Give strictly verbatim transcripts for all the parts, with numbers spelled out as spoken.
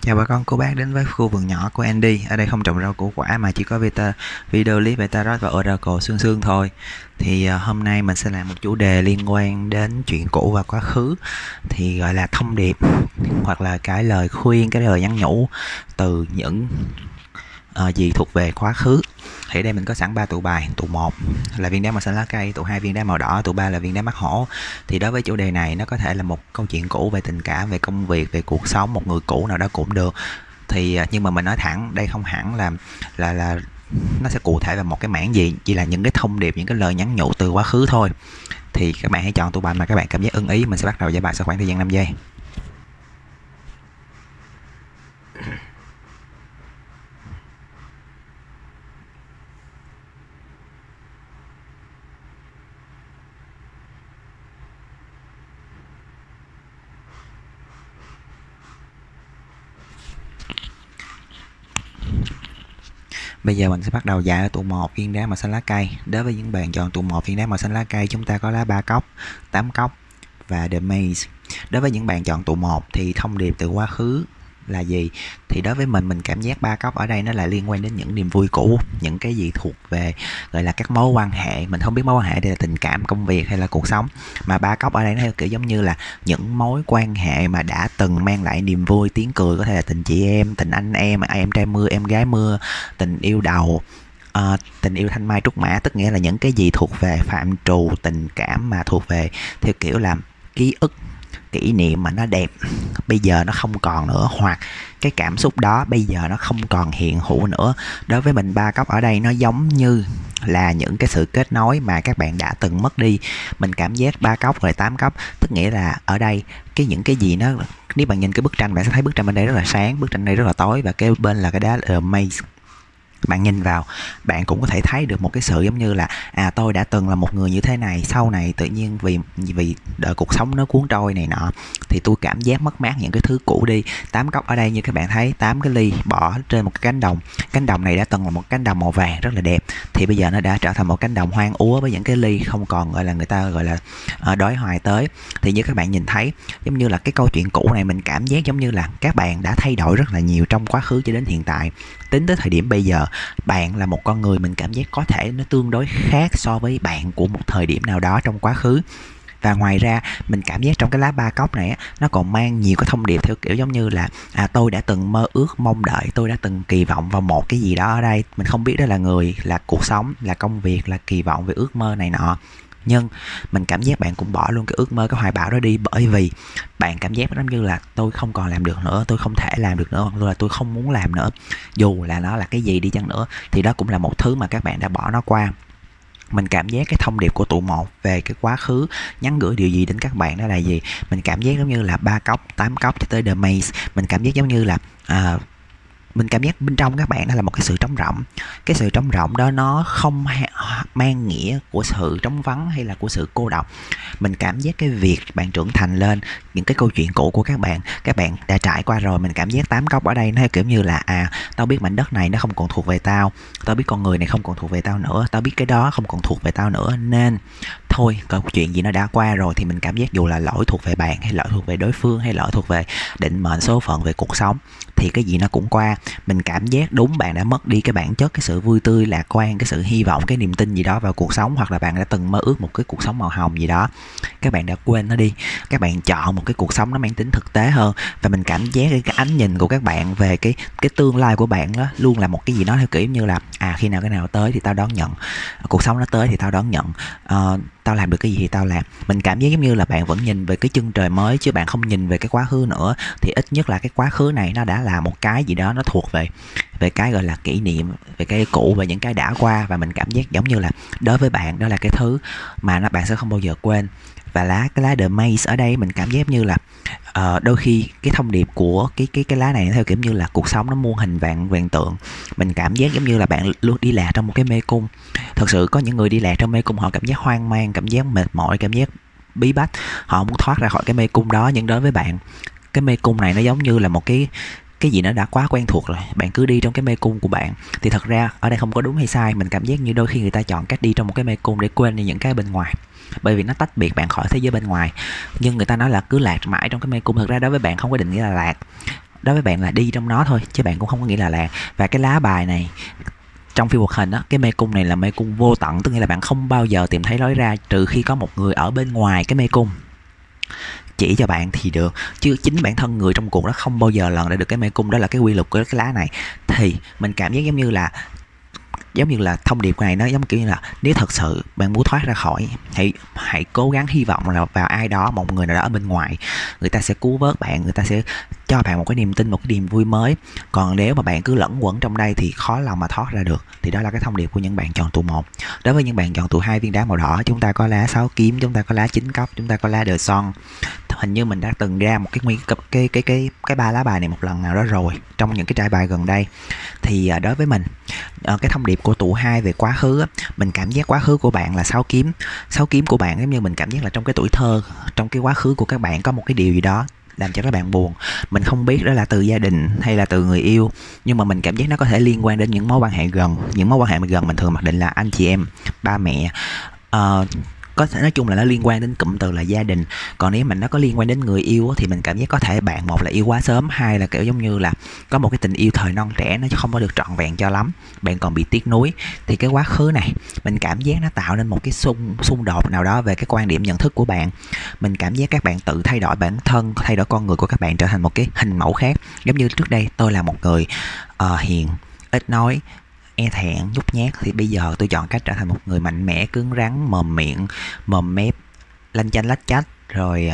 Chào bà con cô bác đến với khu vườn nhỏ của Andy. Ở đây không trồng rau củ quả mà chỉ có beta, video clip beta rod và Oracle xương xương thôi. Thì uh, hôm nay mình sẽ làm một chủ đề liên quan đến chuyện cũ và quá khứ. Thì gọi là thông điệp hoặc là cái lời khuyên, cái lời nhắn nhủ từ những uh, gì thuộc về quá khứ. Thì ở đây mình có sẵn ba tụ bài. Tụ một là viên đá màu xanh lá cây, tụ hai viên đá màu đỏ, tụ ba là viên đá mắt hổ. Thì đối với chủ đề này nó có thể là một câu chuyện cũ về tình cảm, về công việc, về cuộc sống, một người cũ nào đó cũng được. Thì nhưng mà mình nói thẳng, đây không hẳn là là là nó sẽ cụ thể vào một cái mảng gì, chỉ là những cái thông điệp, những cái lời nhắn nhủ từ quá khứ thôi. Thì các bạn hãy chọn tụ bài mà các bạn cảm giác ưng ý. Mình sẽ bắt đầu giải bài sau khoảng thời gian năm giây. Bây giờ mình sẽ bắt đầu giải ở tụ một viên đá màu xanh lá cây. Đối với những bạn chọn tụ một viên đá màu xanh lá cây, chúng ta có lá ba cốc, tám cốc và The Maze. Đối với những bạn chọn tụ một thì thông điệp từ quá khứ là gì? Thì đối với mình mình cảm giác ba cốc ở đây nó lại liên quan đến những niềm vui cũ, những cái gì thuộc về gọi là các mối quan hệ. Mình không biết mối quan hệ đây là tình cảm, công việc hay là cuộc sống, mà ba cốc ở đây nó theo kiểu giống như là những mối quan hệ mà đã từng mang lại niềm vui, tiếng cười, có thể là tình chị em, tình anh em, em trai mưa, em gái mưa, tình yêu đầu, uh, tình yêu thanh mai trúc mã, tức nghĩa là những cái gì thuộc về phạm trù tình cảm mà thuộc về theo kiểu là ký ức, kỷ niệm mà nó đẹp, bây giờ nó không còn nữa, hoặc cái cảm xúc đó bây giờ nó không còn hiện hữu nữa. Đối với mình, ba cốc ở đây nó giống như là những cái sự kết nối mà các bạn đã từng mất đi. Mình cảm giác ba cốc rồi tám cốc, tức nghĩa là ở đây cái những cái gì nó, nếu bạn nhìn cái bức tranh bạn sẽ thấy bức tranh bên đây rất là sáng, bức tranh đây rất là tối, và cái bên là cái đá uh, maze. Bạn nhìn vào, bạn cũng có thể thấy được một cái sự giống như là à tôi đã từng là một người như thế này, sau này tự nhiên vì vì đời cuộc sống nó cuốn trôi này nọ thì tôi cảm giác mất mát những cái thứ cũ đi. Tám cốc ở đây như các bạn thấy, tám cái ly bỏ trên một cái cánh đồng. Cánh đồng này đã từng là một cánh đồng màu vàng rất là đẹp, thì bây giờ nó đã trở thành một cánh đồng hoang úa với những cái ly không còn gọi là người ta gọi là uh, đói hoài tới. Thì như các bạn nhìn thấy, giống như là cái câu chuyện cũ này, mình cảm giác giống như là các bạn đã thay đổi rất là nhiều trong quá khứ cho đến hiện tại. Tính tới thời điểm bây giờ, bạn là một con người mình cảm giác có thể nó tương đối khác so với bạn của một thời điểm nào đó trong quá khứ. Và ngoài ra mình cảm giác trong cái lá ba cốc này nó còn mang nhiều cái thông điệp theo kiểu giống như là à tôi đã từng mơ ước mong đợi, tôi đã từng kỳ vọng vào một cái gì đó ở đây. Mình không biết đó là người, là cuộc sống, là công việc, là kỳ vọng về ước mơ này nọ, nhưng mình cảm giác bạn cũng bỏ luôn cái ước mơ, cái hoài bão đó đi, bởi vì bạn cảm giác giống như là tôi không còn làm được nữa, tôi không thể làm được nữa, hoặc là tôi không muốn làm nữa. Dù là nó là cái gì đi chăng nữa thì đó cũng là một thứ mà các bạn đã bỏ nó qua. Mình cảm giác cái thông điệp của tụ một về cái quá khứ nhắn gửi điều gì đến các bạn đó là gì? Mình cảm giác giống như là ba cốc, tám cốc cho tới The Maze. Mình cảm giác giống như là à, mình cảm giác bên trong các bạn đó là một cái sự trống rỗng. Cái sự trống rỗng đó nó không mang nghĩa của sự trống vắng hay là của sự cô độc. Mình cảm giác cái việc bạn trưởng thành lên, những cái câu chuyện cũ của các bạn, các bạn đã trải qua rồi. Mình cảm giác tám cốc ở đây nó kiểu như là à tao biết mảnh đất này nó không còn thuộc về tao, tao biết con người này không còn thuộc về tao nữa, tao biết cái đó không còn thuộc về tao nữa, nên thôi câu chuyện gì nó đã qua rồi thì mình cảm giác dù là lỗi thuộc về bạn hay lỗi thuộc về đối phương hay lỗi thuộc về định mệnh số phận về cuộc sống thì cái gì nó cũng qua. Mình cảm giác đúng bạn đã mất đi cái bản chất, cái sự vui tươi lạc quan, cái sự hy vọng, cái niềm tin gì đó vào cuộc sống, hoặc là bạn đã từng mơ ước một cái cuộc sống màu hồng gì đó, các bạn đã quên nó đi, các bạn chọn một cái cuộc sống nó mang tính thực tế hơn. Và mình cảm giác cái ánh nhìn của các bạn về cái cái tương lai của bạn đó luôn là một cái gì đó theo kiểu như là à khi nào cái nào tới thì tao đón nhận, cuộc sống nó tới thì tao đón nhận, uh, tao làm được cái gì thì tao làm. Mình cảm giác giống như là bạn vẫn nhìn về cái chân trời mới chứ bạn không nhìn về cái quá khứ nữa. Thì ít nhất là cái quá khứ này nó đã là một cái gì đó nó thuộc về về cái gọi là kỷ niệm, về cái cũ, về những cái đã qua. Và mình cảm giác giống như là đối với bạn đó là cái thứ mà nó bạn sẽ không bao giờ quên. Và lá cái lá The Maze ở đây mình cảm giác như là uh, đôi khi cái thông điệp của cái cái cái lá này theo kiểu như là cuộc sống nó muôn hình vạn vạn tượng. Mình cảm giác giống như là bạn luôn đi lạc trong một cái mê cung. Thật sự có những người đi lạc trong mê cung họ cảm giác hoang mang, cảm giác mệt mỏi, cảm giác bí bách, họ muốn thoát ra khỏi cái mê cung đó. Nhưng đối với bạn, cái mê cung này nó giống như là một cái cái gì nó đã quá quen thuộc rồi, bạn cứ đi trong cái mê cung của bạn. Thì thật ra ở đây không có đúng hay sai, mình cảm giác như đôi khi người ta chọn cách đi trong một cái mê cung để quên đi những cái bên ngoài, bởi vì nó tách biệt bạn khỏi thế giới bên ngoài. Nhưng người ta nói là cứ lạc mãi trong cái mê cung, thực ra đối với bạn không có định nghĩa là lạc. đối với bạn là đi trong nó thôi, chứ bạn cũng không có nghĩ là lạc. Và cái lá bài này trong phim hoạt hình á, cái mê cung này là mê cung vô tận, tức nghĩa là bạn không bao giờ tìm thấy lối ra trừ khi có một người ở bên ngoài cái mê cung chỉ cho bạn thì được, chứ chính bản thân người trong cuộc đó không bao giờ lần ra được cái mê cung. Đó là cái quy luật của cái lá này. Thì mình cảm giác giống như là giống như là thông điệp này nó giống kiểu như là nếu thật sự bạn muốn thoát ra khỏi, hãy hãy cố gắng hy vọng là vào ai đó, một người nào đó ở bên ngoài, người ta sẽ cứu vớt bạn, người ta sẽ cho bạn một cái niềm tin, một cái niềm vui mới. Còn nếu mà bạn cứ lẫn quẩn trong đây thì khó lòng mà thoát ra được. Thì đó là cái thông điệp của những bạn chọn tụ một. Đối với những bạn chọn tụ hai viên đá màu đỏ, chúng ta có lá sáu kiếm, chúng ta có lá chín cốc, chúng ta có lá đời son. Hình như mình đã từng ra một cái nguyên cái cái cái cái cái ba lá bài này một lần nào đó rồi trong những cái trai bài gần đây. Thì đối với mình, cái thông điệp của tụ hai về quá khứ, mình cảm giác quá khứ của bạn là sáu kiếm. Sáu kiếm của bạn giống như mình cảm giác là trong cái tuổi thơ, trong cái quá khứ của các bạn có một cái điều gì đó làm cho các bạn buồn. Mình không biết đó là từ gia đình hay là từ người yêu, nhưng mà mình cảm giác nó có thể liên quan đến những mối quan hệ gần. Những mối quan hệ gần mình thường mặc định là anh chị em, ba mẹ, uh, có thể nói chung là nó liên quan đến cụm từ là gia đình. Còn nếu mình nó có liên quan đến người yêu thì mình cảm giác có thể bạn, một là yêu quá sớm, hai là kiểu giống như là có một cái tình yêu thời non trẻ nó không có được trọn vẹn cho lắm, bạn còn bị tiếc nuối. Thì cái quá khứ này mình cảm giác nó tạo nên một cái xung xung đột nào đó về cái quan điểm nhận thức của bạn. Mình cảm giác các bạn tự thay đổi bản thân, thay đổi con người của các bạn trở thành một cái hình mẫu khác. Giống như trước đây tôi là một người uh, hiền, ít nói, e thẹn, nhút nhát, thì bây giờ tôi chọn cách trở thành một người mạnh mẽ, cứng rắn, mồm miệng, mồm mép, lanh chanh lách chách, rồi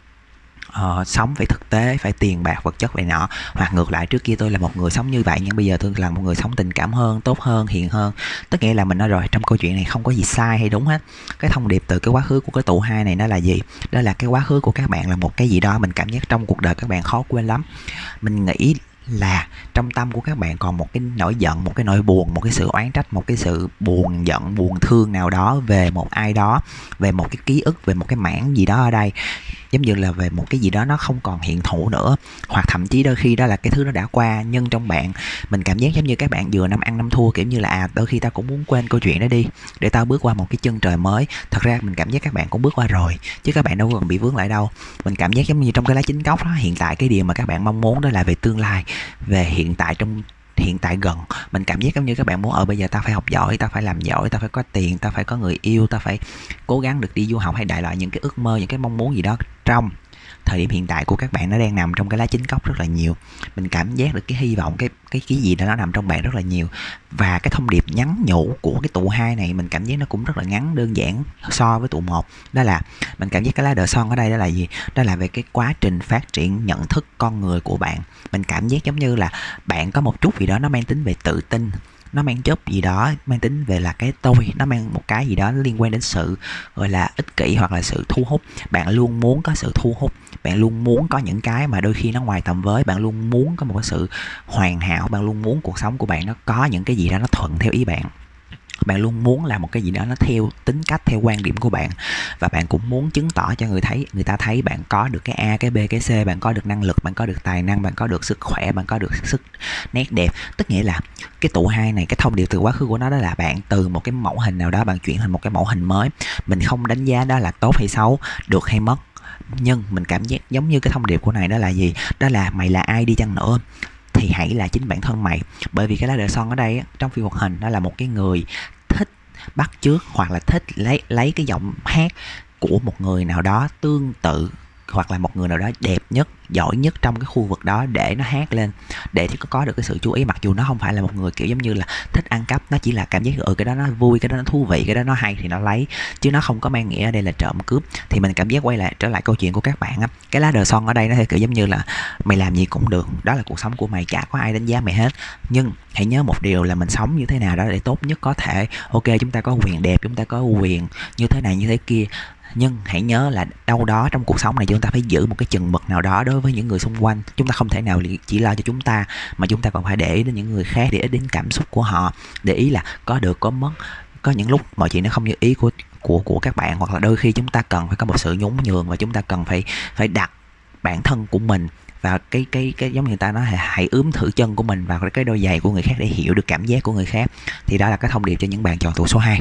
uh, uh, sống phải thực tế, phải tiền bạc vật chất vậy nọ. Hoặc ngược lại, trước kia tôi là một người sống như vậy, nhưng bây giờ tôi là một người sống tình cảm hơn, tốt hơn, hiền hơn. Tất nghĩa là mình nói rồi, trong câu chuyện này không có gì sai hay đúng hết. Cái thông điệp từ cái quá khứ của cái tụ hai này nó là gì? Đó là cái quá khứ của các bạn là một cái gì đó mình cảm giác trong cuộc đời các bạn khó quên lắm. Mình nghĩ là trong tâm của các bạn còn một cái nỗi giận, một cái nỗi buồn, một cái sự oán trách, một cái sự buồn giận, buồn thương nào đó về một ai đó, về một cái ký ức, về một cái mảng gì đó ở đây, giống như là về một cái gì đó nó không còn hiện hữu nữa. Hoặc thậm chí đôi khi đó là cái thứ nó đã qua, nhưng trong bạn mình cảm giác giống như các bạn vừa năm ăn năm thua, kiểu như là à đôi khi tao cũng muốn quên câu chuyện đó đi để tao bước qua một cái chân trời mới. Thật ra mình cảm giác các bạn cũng bước qua rồi, chứ các bạn đâu còn bị vướng lại đâu. Mình cảm giác giống như trong cái lá chín cốc đó, hiện tại cái điều mà các bạn mong muốn đó là về tương lai, về hiện tại, trong hiện tại gần. Mình cảm giác giống như các bạn muốn ở bây giờ tao phải học giỏi, tao phải làm giỏi, tao phải có tiền, tao phải có người yêu, tao phải cố gắng được đi du học, hay đại loại những cái ước mơ, những cái mong muốn gì đó trong thời điểm hiện tại của các bạn nó đang nằm trong cái lá chín cốc rất là nhiều. Mình cảm giác được cái hy vọng, cái cái cái gì đó nó nằm trong bạn rất là nhiều. Và cái thông điệp nhắn nhủ của cái tụ hai này mình cảm giác nó cũng rất là ngắn, đơn giản so với tụ một. Đó là mình cảm giác cái lá đờ son ở đây đó là gì? Đó là về cái quá trình phát triển nhận thức con người của bạn. Mình cảm giác giống như là bạn có một chút gì đó nó mang tính về tự tin, nó mang chút gì đó mang tính về là cái tôi, nó mang một cái gì đó liên quan đến sự gọi là ích kỷ hoặc là sự thu hút. Bạn luôn muốn có sự thu hút, bạn luôn muốn có những cái mà đôi khi nó ngoài tầm với, bạn luôn muốn có một cái sự hoàn hảo, bạn luôn muốn cuộc sống của bạn nó có những cái gì đó nó thuận theo ý bạn. Bạn luôn muốn làm một cái gì đó nó theo tính cách, theo quan điểm của bạn. Và bạn cũng muốn chứng tỏ cho người thấy người ta thấy bạn có được cái A, cái B, cái C, bạn có được năng lực, bạn có được tài năng, bạn có được sức khỏe, bạn có được sức nét đẹp. Tức nghĩa là cái tụ hai này, cái thông điệp từ quá khứ của nó đó là bạn từ một cái mẫu hình nào đó bạn chuyển thành một cái mẫu hình mới. Mình không đánh giá đó là tốt hay xấu, được hay mất, nhưng mình cảm giác giống như cái thông điệp của này đó là gì? Đó là mày là ai đi chăng nữa thì hãy là chính bản thân mày. Bởi vì cái lá đờ son ở đây trong phim hoạt hình nó là một cái người thích bắt chước hoặc là thích lấy lấy cái giọng hát của một người nào đó tương tự, hoặc là một người nào đó đẹp nhất, giỏi nhất trong cái khu vực đó để nó hát lên, để có có được cái sự chú ý. Mặc dù nó không phải là một người kiểu giống như là thích ăn cắp, nó chỉ là cảm giác ừ cái đó nó vui, cái đó nó thú vị, cái đó nó hay thì nó lấy, chứ nó không có mang nghĩa ở đây là trộm cướp. Thì mình cảm giác quay lại trở lại câu chuyện của các bạn á, cái lá đờ son ở đây nó theo kiểu giống như là mày làm gì cũng được, đó là cuộc sống của mày, chả có ai đánh giá mày hết, nhưng hãy nhớ một điều là mình sống như thế nào đó để tốt nhất có thể. Ok, chúng ta có quyền đẹp, chúng ta có quyền như thế này như thế kia, nhưng hãy nhớ là đâu đó trong cuộc sống này chúng ta phải giữ một cái chừng mực nào đó đối với những người xung quanh. Chúng ta không thể nào chỉ lo cho chúng ta, mà chúng ta còn phải để ý đến những người khác, để ý đến cảm xúc của họ, để ý là có được có mất. Có những lúc mọi chuyện nó không như ý của của của các bạn, hoặc là đôi khi chúng ta cần phải có một sự nhún nhường, và chúng ta cần phải phải đặt bản thân của mình và cái cái cái giống như người ta nói, hãy ướm thử chân của mình vào cái đôi giày của người khác để hiểu được cảm giác của người khác. Thì đó là cái thông điệp cho những bạn chọn tụ số hai.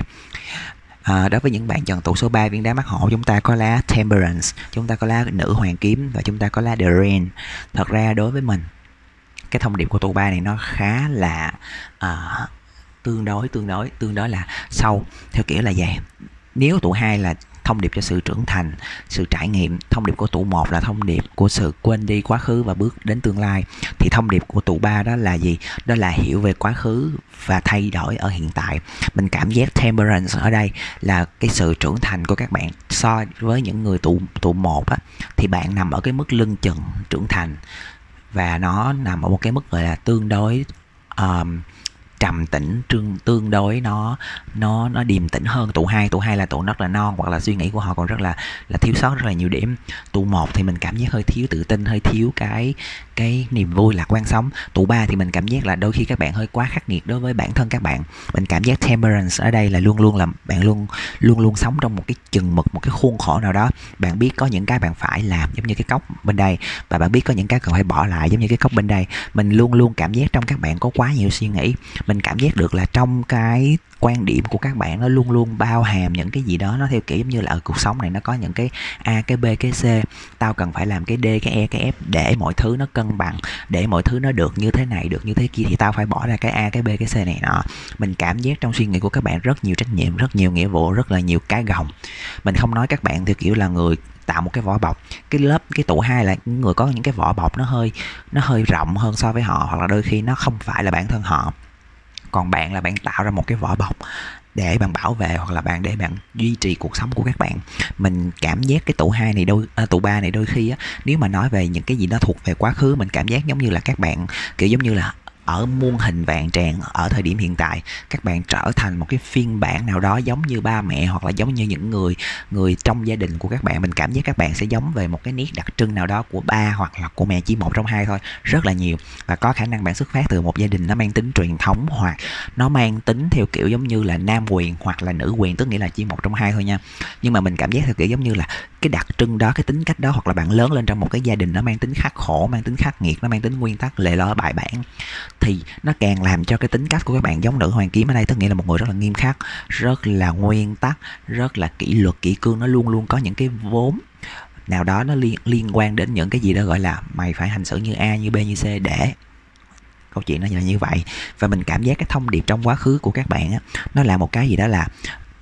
À, đối với những bạn chọn tụ số ba viên đá mắt hổ, chúng ta có lá Temperance, chúng ta có lá nữ hoàng kiếm, và chúng ta có lá The Rain. Thật ra đối với mình cái thông điệp của tụ ba này nó khá là uh, tương đối tương đối tương đối là sâu, theo kiểu là vậy. Nếu tụ hai là thông điệp cho sự trưởng thành, sự trải nghiệm, thông điệp của tụ một là thông điệp của sự quên đi quá khứ và bước đến tương lai, thì thông điệp của tụ ba đó là gì? Đó là hiểu về quá khứ và thay đổi ở hiện tại. Mình cảm giác temperance ở đây là cái sự trưởng thành của các bạn. So với những người tụ tụ một á, thì bạn nằm ở cái mức lưng chừng trưởng thành, và nó nằm ở một cái mức gọi là tương đối um, trầm tĩnh, tương tương đối nó nó nó điềm tĩnh hơn tụ hai. Tụ hai là tụ rất là non, hoặc là suy nghĩ của họ còn rất là là thiếu sót rất là nhiều điểm. Tụ một thì mình cảm giác hơi thiếu tự tin, hơi thiếu cái cái niềm vui lạc quan sống. Tụ ba thì mình cảm giác là đôi khi các bạn hơi quá khắc nghiệt đối với bản thân các bạn. Mình cảm giác temperance ở đây là luôn luôn là bạn luôn luôn luôn sống trong một cái chừng mực, một cái khuôn khổ nào đó. Bạn biết có những cái bạn phải làm giống như cái cốc bên đây, và bạn biết có những cái cần phải bỏ lại giống như cái cốc bên đây. Mình luôn luôn cảm giác trong các bạn có quá nhiều suy nghĩ. Mình cảm giác được là trong cái quan điểm của các bạn nó luôn luôn bao hàm những cái gì đó, nó theo kiểu giống như là ở cuộc sống này nó có những cái A, cái B, cái C, tao cần phải làm cái D, cái E, cái F để mọi thứ nó cân bằng, để mọi thứ nó được như thế này, được như thế kia, thì tao phải bỏ ra cái A, cái B, cái C này nọ. Mình cảm giác trong suy nghĩ của các bạn rất nhiều trách nhiệm, rất nhiều nghĩa vụ, rất là nhiều cái gồng. Mình không nói các bạn theo kiểu là người tạo một cái vỏ bọc. Cái lớp cái tụ hai là những người có những cái vỏ bọc nó hơi nó hơi rộng hơn so với họ, hoặc là đôi khi nó không phải là bản thân họ. Còn bạn là bạn tạo ra một cái vỏ bọc để bạn bảo vệ, hoặc là bạn để bạn duy trì cuộc sống của các bạn. Mình cảm giác cái tụ hai này đôi à, tụ ba này đôi khi á, nếu mà nói về những cái gì đó thuộc về quá khứ, mình cảm giác giống như là các bạn kiểu giống như là ở muôn hình vạn trạng ở thời điểm hiện tại, các bạn trở thành một cái phiên bản nào đó giống như ba mẹ, hoặc là giống như những người người trong gia đình của các bạn. Mình cảm giác các bạn sẽ giống về một cái nét đặc trưng nào đó của ba hoặc là của mẹ, chỉ một trong hai thôi, rất là nhiều. Và có khả năng bạn xuất phát từ một gia đình nó mang tính truyền thống, hoặc nó mang tính theo kiểu giống như là nam quyền hoặc là nữ quyền, tức nghĩa là chỉ một trong hai thôi nha. Nhưng mà mình cảm giác theo kiểu giống như là cái đặc trưng đó, cái tính cách đó, hoặc là bạn lớn lên trong một cái gia đình nó mang tính khắc khổ, mang tính khắc nghiệt, nó mang tính nguyên tắc, lệ lối bài bản, thì nó càng làm cho cái tính cách của các bạn giống nữ hoàng kiếm ở đây, tức nghĩa là một người rất là nghiêm khắc, rất là nguyên tắc, rất là kỷ luật kỷ cương. Nó luôn luôn có những cái vốn nào đó nó liên liên quan đến những cái gì đó gọi là mày phải hành xử như A, như B, như C, để câu chuyện nó là như vậy. Và mình cảm giác cái thông điệp trong quá khứ của các bạn á, nó là một cái gì đó là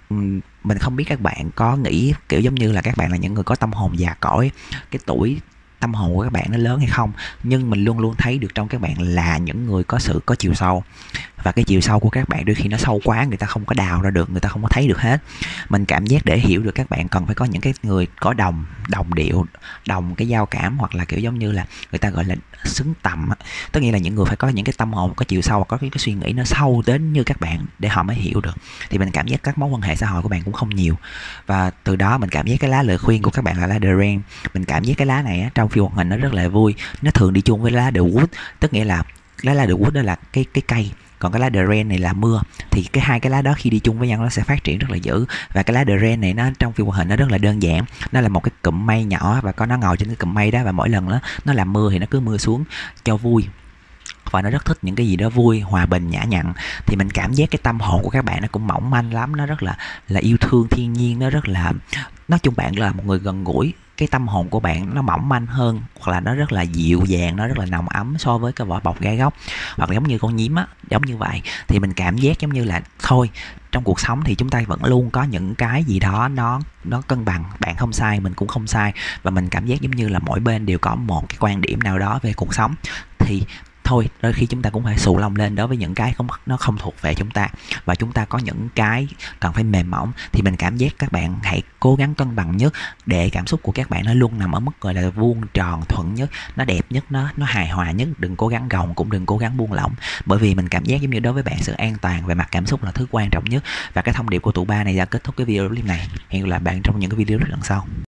mình không biết các bạn có nghĩ kiểu giống như là các bạn là những người có tâm hồn già cỗi, cái tuổi tâm hồn của các bạn nó lớn hay không, nhưng mình luôn luôn thấy được trong các bạn là những người có sự có chiều sâu. Và cái chiều sâu của các bạn đôi khi nó sâu quá, người ta không có đào ra được, người ta không có thấy được hết. Mình cảm giác để hiểu được các bạn cần phải có những cái người có đồng đồng điệu, đồng cái giao cảm, hoặc là kiểu giống như là người ta gọi là xứng tầm, tức nghĩa là những người phải có những cái tâm hồn có chiều sâu, có cái, cái suy nghĩ nó sâu đến như các bạn để họ mới hiểu được. Thì mình cảm giác các mối quan hệ xã hội của bạn cũng không nhiều, và từ đó mình cảm giác cái lá lời khuyên của các bạn là lá The Rain. Mình cảm giác cái lá này á, trong phim hoạt hình nó rất là vui, nó thường đi chung với lá The Wood, tức nghĩa là lá lá The Wood đó là cái cái cây, còn cái lá The Rain này là mưa. Thì cái hai cái lá đó khi đi chung với nhau nó sẽ phát triển rất là dữ. Và cái lá The Rain này nó trong phim hoạt hình nó rất là đơn giản, nó là một cái cụm mây nhỏ và có nó ngồi trên cái cụm mây đó, và mỗi lần đó nó làm mưa thì nó cứ mưa xuống cho vui, và nó rất thích những cái gì đó vui, hòa bình, nhã nhặn. Thì mình cảm giác cái tâm hồn của các bạn nó cũng mỏng manh lắm, nó rất là là yêu thương thiên nhiên, nó rất là, nói chung bạn là một người gần gũi. Cái tâm hồn của bạn nó mỏng manh hơn, hoặc là nó rất là dịu dàng, nó rất là nồng ấm so với cái vỏ bọc gai góc, hoặc là giống như con nhím á, giống như vậy. Thì mình cảm giác giống như là thôi, trong cuộc sống thì chúng ta vẫn luôn có những cái gì đó nó nó cân bằng, bạn không sai, mình cũng không sai, và mình cảm giác giống như là mỗi bên đều có một cái quan điểm nào đó về cuộc sống. Thì thôi, đôi khi chúng ta cũng phải xù lông lên đối với những cái không, nó không thuộc về chúng ta, và chúng ta có những cái cần phải mềm mỏng. Thì mình cảm giác các bạn hãy cố gắng cân bằng nhất, để cảm xúc của các bạn nó luôn nằm ở mức gọi là vuông tròn thuận nhất, nó đẹp nhất, nó nó hài hòa nhất. Đừng cố gắng gồng, cũng đừng cố gắng buông lỏng, bởi vì mình cảm giác giống như đối với bạn sự an toàn về mặt cảm xúc là thứ quan trọng nhất. Và cái thông điệp của tụ ba này đã kết thúc cái video clip này. Hẹn gặp lại bạn trong những cái video lần sau.